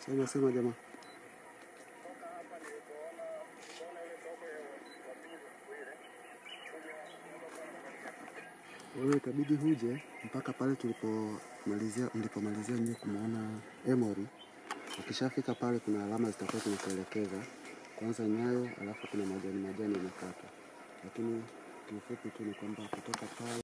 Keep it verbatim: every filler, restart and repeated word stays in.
Sema sema jamaa. Wewe itabidi huje mpaka pale tulipomalizia mlipomalizia nyinyi kumuona Emory. Ukishafika pale kuna alama zitakuwa zinakuelekeza kwanza Nyayo, alafu kuna majani majani yanakata. Lakini kifupi tu ni kwamba kutoka pale